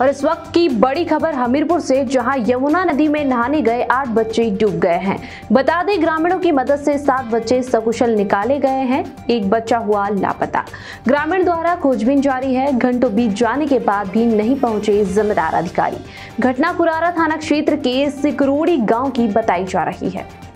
और इस वक्त की बड़ी खबर हमीरपुर से, जहां यमुना नदी में नहाने गए 8 बच्चे डूब गए हैं। बता दें, ग्रामीणों की मदद से 7 बच्चे सकुशल निकाले गए हैं। एक बच्चा हुआ लापता। ग्रामीण द्वारा खोजबीन जारी है। घंटों बीत जाने के बाद भी नहीं पहुंचे जिम्मेदार अधिकारी। घटना कुरारा थाना क्षेत्र के सिकरोड़ी गांव की बताई जा रही है।